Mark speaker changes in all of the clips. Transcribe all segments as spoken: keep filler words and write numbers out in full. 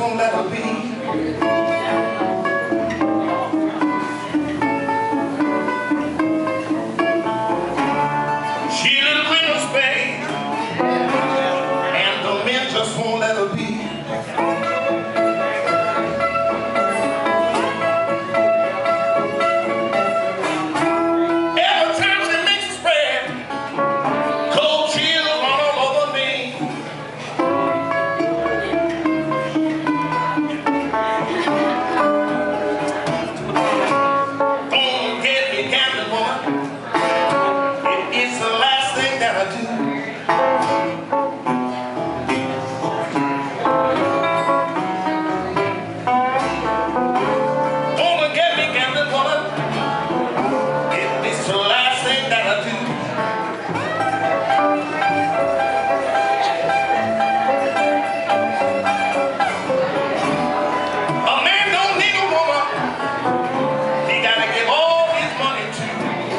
Speaker 1: won't let her be. She a little queen of Spain, and the men just won't let her be. Every time she makes a spread, cold chills run all over me. Don't get me gambling, woman. It's the last thing that I do. Don't get me gambling, woman. It's the last thing that I do. A man don't need a woman. He gotta give all his money to.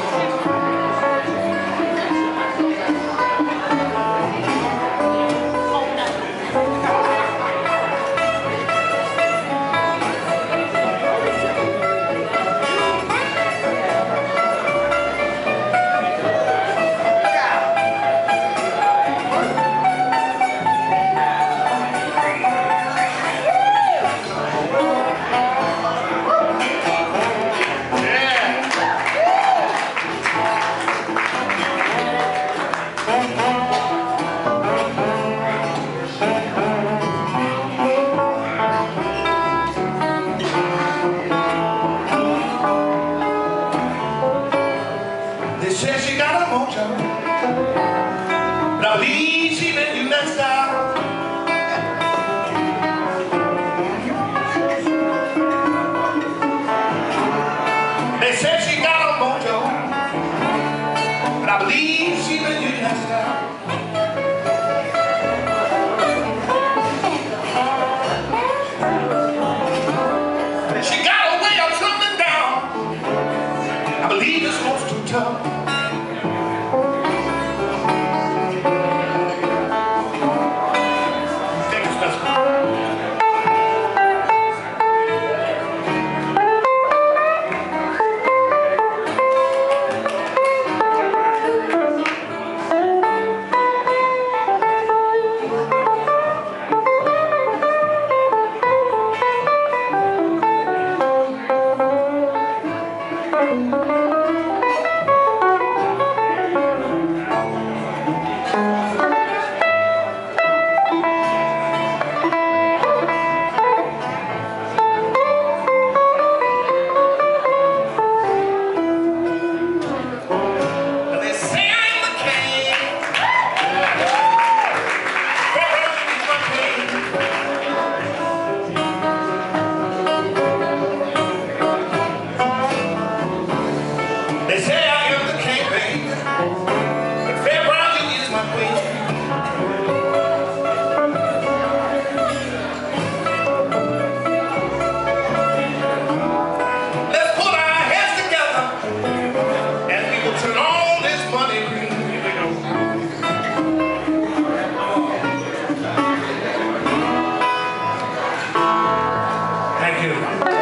Speaker 1: They say she got a mojo, but I believe she been using that style. They say she got a mojo, but I believe she been using that style. She got a way of trimming down. I believe it's most too tough. They say I am the king, baby, but Fair Brownie is my queen. Let's put our heads together, and we will turn all this money green. Here we go. Thank you.